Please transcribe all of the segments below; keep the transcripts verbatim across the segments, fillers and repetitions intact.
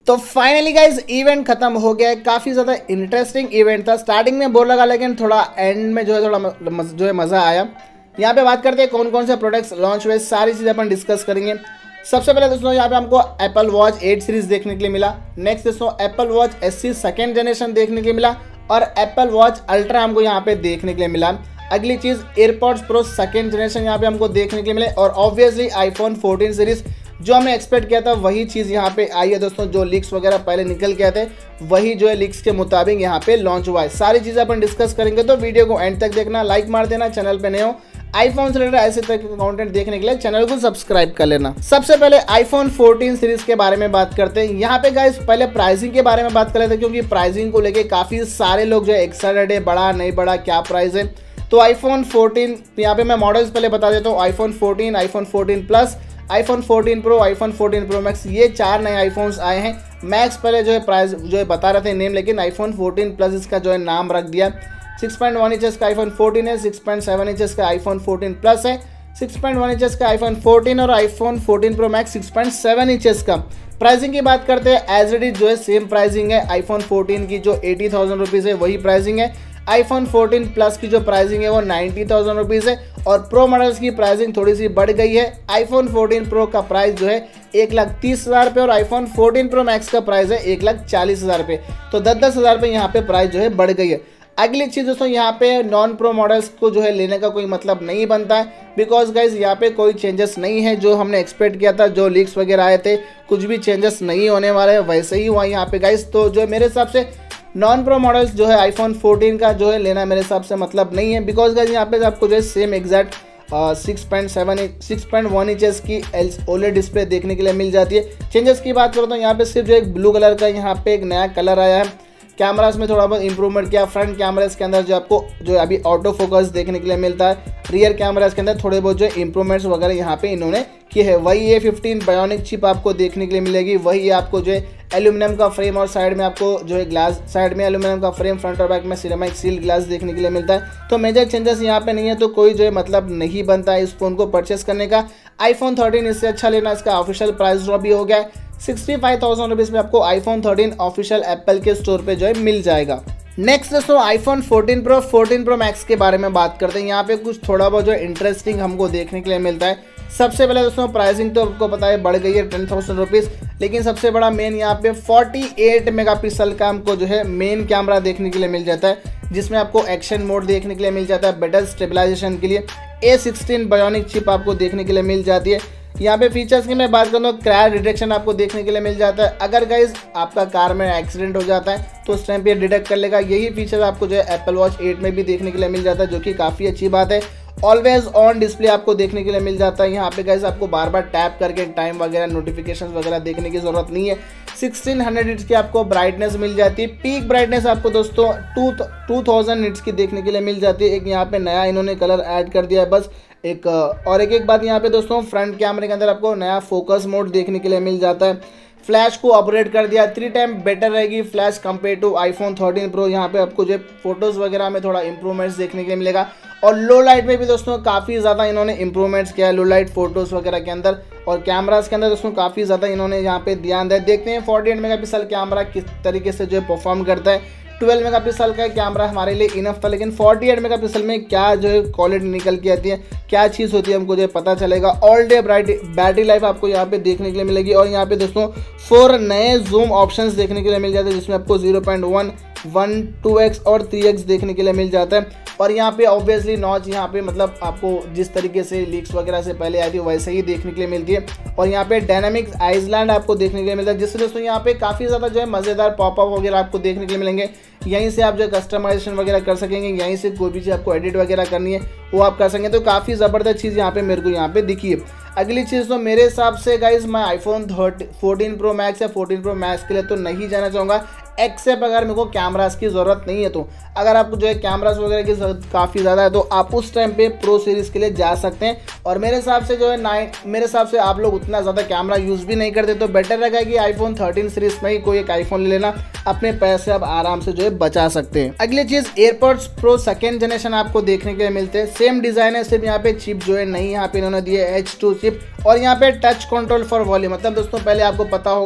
तो finally guys event खत्म हो गया है। काफ़ी ज़्यादा इंटरेस्टिंग इवेंट था। स्टार्टिंग में बोर लगा लेकिन थोड़ा एंड में जो है थोड़ा मज, जो है मज़ा आया। यहाँ पे बात करते हैं कौन कौन से प्रोडक्ट्स लॉन्च हुए, सारी चीज़ें अपन डिस्कस करेंगे। सबसे पहले दोस्तों यहाँ पे हमको एप्पल वॉच एट सीरीज़ देखने के लिए मिला। नेक्स्ट दोस्तों Apple Watch S C second generation देखने के लिए मिला और एप्पल वॉच अल्ट्रा हमको यहाँ पे देखने के लिए मिला। अगली चीज़ एयरपॉड्स प्रो सेकेंड जनरेशन यहाँ पे हमको देखने के लिए मिले और ऑब्वियसली आईफोन फोर्टीन सीरीज़ जो हमने एक्सपेक्ट किया था वही चीज़ यहाँ पे आई है दोस्तों। जो लीक्स वगैरह पहले निकल के आए थे वही जो है लीक्स के मुताबिक यहाँ पे लॉन्च हुआ है। सारी चीज़ें अपन डिस्कस करेंगे, तो वीडियो को एंड तक देखना, लाइक मार देना, चैनल पे नए हो आईफोन से रिलेटेड ऐसे तरह के कंटेंट देखने के लिए चैनल को सब्सक्राइब कर लेना। सबसे पहले आईफोन फोर्टीन सीरीज के बारे में बात करते हैं। यहाँ पे गाइस पहले प्राइसिंग के बारे में बात कर लेते हैं, क्योंकि प्राइसिंग को लेके काफ़ी सारे लोग जो है एक्साइटेड है, बड़ा नहीं बड़ा क्या प्राइस है। तो आईफोन फोर्टीन यहाँ पे मैं मॉडल्स पहले बता देता हूँ। IPhone fourteen, iPhone fourteen Plus, iPhone fourteen Pro, iPhone fourteen Pro Max, ये चार नए आईफोन्स आए हैं। मैक्स पहले जो है प्राइस जो है बता रहे थे नेम, लेकिन आईफोन फोर्टीन प्लस इसका जो है नाम रख दिया। सिक्स पॉइंट वन इंचेस का आईफोन फोर्टीन है, सिक्स पॉइंट सेवन इंचेस का आईफोन फोर्टीन प्लस है, सिक्स पॉइंट वन इंचेस का आईफोन फोर्टीन और iPhone fourteen Pro Max six point seven inches का। प्राइसिंग की बात करते हैं, एज इट इज जो है सेम प्राइसिंग है। आईफोन फोर्टीन की जो एटी थाउजेंड रुपीज़ है वही प्राइसिंग है। आईफोन फोर्टीन प्लस की जो प्राइसिंग है वो नाइन्टी थाउजेंड रुपीज़ है और प्रो मॉडल्स की प्राइसिंग थोड़ी सी बढ़ गई है। आईफोन फोर्टीन प्रो का प्राइस जो है एक लाख तीस हज़ार रुपये और आईफोन फोर्टीन प्रो मैक्स का प्राइस है एक लाख चालीस हज़ार रुपये। तो दस दस हज़ार रुपये यहाँ पे प्राइस जो है बढ़ गई है। अगली चीज़ दोस्तों यहाँ पे नॉन प्रो मॉडल्स को जो है लेने का कोई मतलब नहीं बनता है, बिकॉज गाइज यहाँ पे कोई चेंजेस नहीं है। जो हमने एक्सपेक्ट किया था, जो लीक्स वगैरह आए थे, कुछ भी चेंजेस नहीं होने वाले हैं, वैसे ही हुआ यहाँ पे गाइज। तो जो मेरे हिसाब से नॉन प्रो मॉडल्स जो है आईफोन फोर्टीन का जो है लेना मेरे हिसाब से मतलब नहीं है, बिकॉज गाइज यहाँ पे आपको जो है same exact six point seven six point one inches की ओलेड डिस्प्ले देखने के लिए मिल जाती है। चेंजेस की बात करो तो यहाँ पे सिर्फ जो एक ब्लू कलर का यहाँ पे एक नया कलर आया है। कैमरास में थोड़ा बहुत इंप्रूवमेंट किया। फ्रंट कैमरास के अंदर जो आपको जो अभी ऑटो फोकस देखने के लिए मिलता है, रियर कैमरास के अंदर थोड़े बहुत जो इंप्रूवमेंट्स वगैरह यहाँ पे इन्होंने किए हैं। वही ए फिफ्टीन बायोनिक चिप आपको देखने के लिए मिलेगी। वही आपको जो है एल्यूमिनियम का फ्रेम और साइड में आपको जो है ग्लास, साइड में एल्यूमिनियम का फ्रेम, फ्रंट और बैक में सिरेमिक सील ग्लास देखने के लिए मिलता है। तो मेजर चेंजेस यहाँ पे नहीं है, तो कोई जो है मतलब नहीं बनता है इस फोन को परचेस करने का। आईफोन थर्टीन इससे अच्छा लेना, इसका ऑफिशियल प्राइस ड्रॉप भी हो गया है। सिक्सटी फाइव थाउजेंड रुपीज़ में आपको आईफोन थर्टीन ऑफिशियल एप्पल के स्टोर पे जो है मिल जाएगा। नेक्स्ट दोस्तों iPhone fourteen Pro, fourteen Pro Max के बारे में बात करते हैं। यहाँ पे कुछ थोड़ा बहुत जो इंटरेस्टिंग हमको देखने के लिए मिलता है। सबसे पहले दोस्तों प्राइसिंग तो आपको पता है बढ़ गई है टेन थाउजेंड रुपीज़, लेकिन सबसे बड़ा मेन यहाँ पे फोर्टी एट मेगापिक्सल का हमको जो है मेन कैमरा देखने के लिए मिल जाता है, जिसमें आपको एक्शन मोड देखने के लिए मिल जाता है। बेटर स्टेबलाइजेशन के लिए ए सिक्सटीन बायोनिक चिप आपको देखने के लिए मिल जाती है। यहाँ पे फीचर्स की मैं बात करूँ तो क्रैश डिटेक्शन आपको देखने के लिए मिल जाता है। अगर गाइज आपका कार में एक्सीडेंट हो जाता है तो उस टाइम पे डिटेक्ट कर लेगा। यही फीचर आपको जो है एप्पल वॉच एट में भी देखने के लिए मिल जाता है, जो कि काफ़ी अच्छी बात है। ऑलवेज ऑन डिस्प्ले आपको देखने के लिए मिल जाता है। यहाँ पे गाइज आपको बार बार टैप करके टाइम वगैरह, नोटिफिकेशन वगैरह देखने की जरूरत नहीं है। सिक्सटीन हंड्रेड निट्स की आपको ब्राइटनेस मिल जाती है। पीक ब्राइटनेस आपको दोस्तों टू टू थाउजेंड निट्स की देखने के लिए मिल जाती है। एक यहाँ पे नया इन्होंने कलर ऐड कर दिया है बस एक। और एक एक बात यहाँ पे दोस्तों फ्रंट कैमरे के अंदर आपको नया फोकस मोड देखने के लिए मिल जाता है। फ्लैश को अपग्रेड कर दिया, थ्री टाइम बेटर रहेगी flash compare to iPhone thirteen Pro. यहाँ पे आपको जो फोटोज़ वगैरह में थोड़ा इंप्रूवमेंट्स देखने के लिए मिलेगा। और लो लाइट में भी दोस्तों काफ़ी ज़्यादा इन्होंने इंप्रूवमेंट्स किया है लो लाइट फोटोज़ वगैरह के अंदर। और कैमरास के अंदर दोस्तों काफ़ी ज़्यादा इन्होंने यहाँ पे ध्यान दिया। देखते हैं फोर्टी एट मेगापिक्सल कैमरा किस तरीके से जो है परफॉर्म करता है। ट्वेल्व मेगापिक्सल का कैमरा हमारे लिए इनफ था, लेकिन फोर्टी एट मेगापिक्सल में क्या जो है क्वालिटी निकल के आती है, क्या चीज़ होती है, हमको जो है पता चलेगा। All day bright battery life आपको यहाँ पे देखने के लिए मिलेगी। और यहाँ पे दोस्तों फोर नए जूम ऑप्शंस देखने के लिए मिल जाते हैं, जिसमें आपको zero point one, one, two X और थ्री एक्स देखने के लिए मिल जाता है। और यहाँ पे ऑब्वियसली नॉच यहाँ पे मतलब आपको जिस तरीके से लीक्स वगैरह से पहले आई थी वैसे ही देखने के लिए मिलती है। और यहाँ पे डायनामिक आइसलैंड आपको देखने के लिए मिलता है, जिससे दोस्तों यहाँ पे काफ़ी ज़्यादा जो है मज़ेदार पॉपअप वगैरह आपको देखने के लिए मिलेंगे। यहीं से आप जो कस्टमाइजेशन वगैरह कर सकेंगे, यहीं से कोई भी चीज़ आपको एडिट वगैरह करनी है वो आप कर सकेंगे। तो काफ़ी ज़बरदस्त चीज़ यहाँ पे मेरे को यहाँ पे दिखी है। अगली चीज़ तो मेरे हिसाब से गाइज मैं iPhone thirty fourteen Pro Max या फोर्टीन प्रो मैक्स के लिए तो नहीं जाना चाहूँगा, एक्सेप्ट अगर मेरे को कैमरास की ज़रूरत नहीं है। तो अगर आपको जो है कैमरास वगैरह की ज़रूरत काफ़ी ज़्यादा है तो आप उस टाइम पे प्रो सीरीज़ के लिए जा सकते हैं। और मेरे हिसाब से जो है नाइन मेरे हिसाब से आप लोग उतना ज़्यादा कैमरा यूज़ भी नहीं करते, तो बेटर रहेगा कि आईफोन थर्टीन सीरीज़ में ही कोई एक आईफोन ले लेना, अपने पैसे आप आराम से जो है बचा सकते हैं। अगली चीज़ एयरपॉड्स प्रो सेकेंड जनरेशन आपको देखने के लिए मिलते हैं। सेम डिज़ाइन है, सिर्फ यहाँ पे चिप जो है नहीं यहाँ पे इन्होंने दिए एच टू चिप। और यहाँ पे टच कंट्रोल फॉर वॉल्यूम, मतलब दोस्तों पहले आपको पता होगा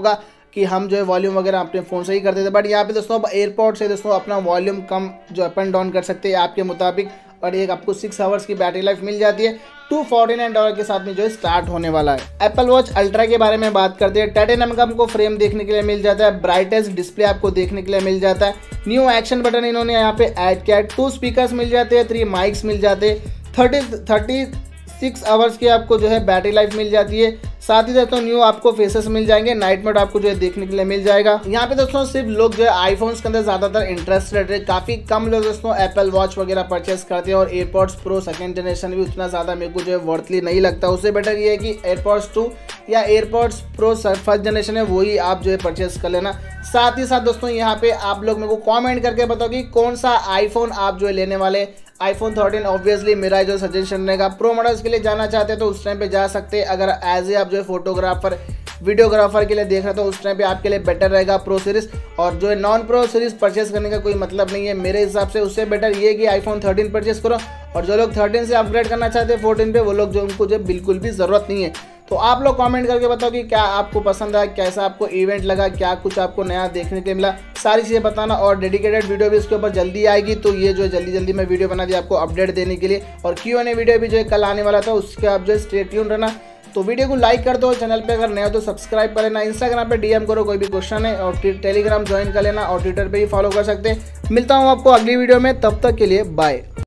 कि हम जो है वॉल्यूम वगैरह अपने फ़ोन से ही करते थे, बट यहाँ पे दोस्तों अब एयरपॉड से दोस्तों अपना वॉल्यूम कम जो अप एंड डाउन कर सकते हैं आपके मुताबिक। और एक आपको सिक्स आवर्स की बैटरी लाइफ मिल जाती है। टू फोर्टी नाइन डॉलर के साथ में जो है स्टार्ट होने वाला है। एप्पल वॉच अल्ट्रा के बारे में बात करते हैं। टाइटेनियम का हमको फ्रेम देखने के लिए मिल जाता है। ब्राइटेस्ट डिस्प्ले आपको देखने के लिए मिल जाता है। न्यू एक्शन बटन इन्होंने यहाँ पे ऐड किया है। टू स्पीकर्स मिल जाते हैं, थ्री माइक्स मिल जाते हैं। थर्टी थर्टी सिक्स आवर्स की आपको जो है बैटरी लाइफ मिल जाती है। साथ ही दोस्तों न्यू आपको फेसेस मिल जाएंगे। नाइट मोड आपको जो है देखने के लिए मिल जाएगा। यहाँ पे दोस्तों सिर्फ लोग जो है आईफोन्स के अंदर ज्यादातर इंटरेस्टेड है। काफी कम लोग दोस्तों एप्पल वॉच वगैरह परचेस करते हैं। और एयरपॉड्स प्रो सेकंड जनरेशन भी उतना ज्यादा मेरे को जो है वर्थली नहीं लगता। उससे बेटर ये है कि एयरपॉड्स टू या एयरपॉड्स प्रो फर्स्ट जनरेशन है वही आप जो है परचेस कर लेना। साथ ही साथ दोस्तों यहाँ पे आप लोग मेरे को कॉमेंट करके बताओ कि कौन सा आईफोन आप जो है लेने वाले। आईफोन थर्टीन ऑब्वियसली मेरा जो सजेशन रहेगा। प्रो मॉडल्स के लिए जाना चाहते हैं तो उस टाइम पे जा सकते हैं। अगर एज ए आप जो है फोटोग्राफर वीडियोग्राफर के लिए देख रहे हो तो उस टाइम पे आपके लिए बेटर रहेगा प्रो सीरीज। और जो है नॉन प्रो सीरीज परचेस करने का कोई मतलब नहीं है मेरे हिसाब से। उससे बेटर ये कि आईफोन थर्टीन परचेस करो। और जो लोग थर्टीन से अपग्रेड करना चाहते हैं फोर्टीन पे, वो लोग जो उनको जो बिल्कुल भी ज़रूरत नहीं है। तो आप लोग कमेंट करके बताओ कि क्या आपको पसंद आया, कैसा आपको इवेंट लगा, क्या कुछ आपको नया देखने के मिला, सारी चीज़ें बताना। और डेडिकेटेड वीडियो भी इसके ऊपर जल्दी आएगी। तो ये जो है जल्दी जल्दी मैं वीडियो बना दी आपको अपडेट देने के लिए। और क्यू एंड ए वीडियो भी जो है कल आने वाला था, उसके आप जो है स्टे ट्यून रहना। तो वीडियो को लाइक कर दो, चैनल पे अगर नया हो तो सब्सक्राइब कर लेना। इंस्टाग्राम पे डीएम करो कोई भी क्वेश्चन है। और टेलीग्राम ज्वाइन कर लेना और ट्विटर पे ही फॉलो कर सकते हैं। मिलता हूँ आपको अगली वीडियो में, तब तक के लिए बाय।